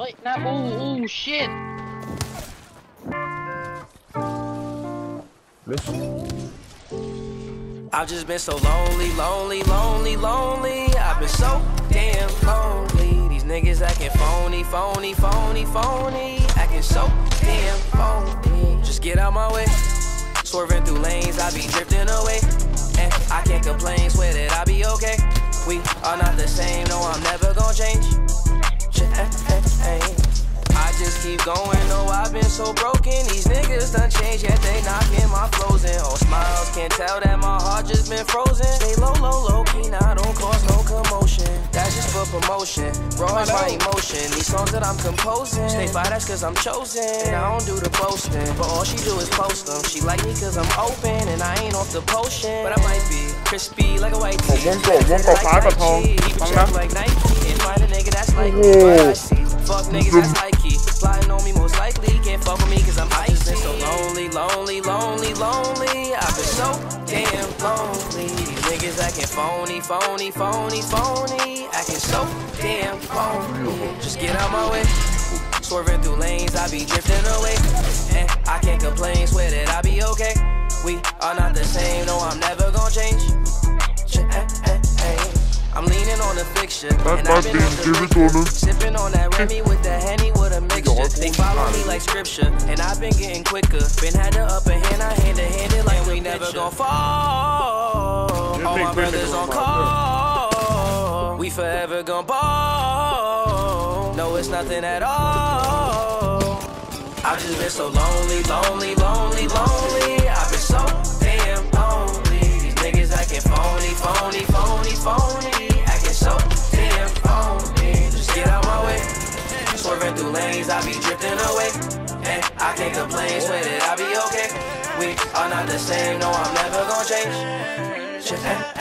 like that. Oh shit. Listen. I've just been so lonely, lonely, lonely, lonely. I've been so damn lonely. These niggas acting phony, phony, phony, phony. Acting so damn phony. Just get out my way. Swerving through lanes, I be drifting away. And I can't complain, swear that I be okay. We are not the same, no, I'm never gonna change. I just keep going, no, I've been so broken. These niggas done changed, yet they knocking my flows in. All smiles, can't tell that my heart just been frozen. Stay low, low, low key, now don't cause no commotion. That's just for promotion, raw is my emotion. These songs that I'm composing, stay by, that's cause I'm chosen. And I don't do the boasting, but all she do is post them. She like me cause I'm open, and I ain't off the potion. But I might be crispy like a white tee. Keep it check like Nike, and find a nigga that's like me, but I see. Fuck niggas that's high-key, plotting on me most likely. Can't fuck with me cause I'm icy. I've been so lonely, lonely, lonely, lonely. I've been so damn lonely. These niggas acting phony, phony, phony, phony. Acting so damn phony. Just get out my way. Swerving through lanes, I be drifting away. And I can't complain, swear that I be okay. We are not the same, no, I'm never gonna change. I'm leaning on the fiction, and I've been on the liquor, sipping on that Remy with the Henny with a mixture. They follow me like scripture, and I've been getting quicker. Been had the upper hand, I hand it like we never gon' fall. All my brothers on call, we forever gon' ball. No, it's nothing at all. I've just been so lonely, lonely, lonely, lonely. I've been so damn lonely. These niggas acting phony, phony, phony, phony. So damn phony. Just get out my way. Swerving through lanes, I be drifting away. And I can't complain, swear that I be okay. We are not the same, no, I'm never gonna change.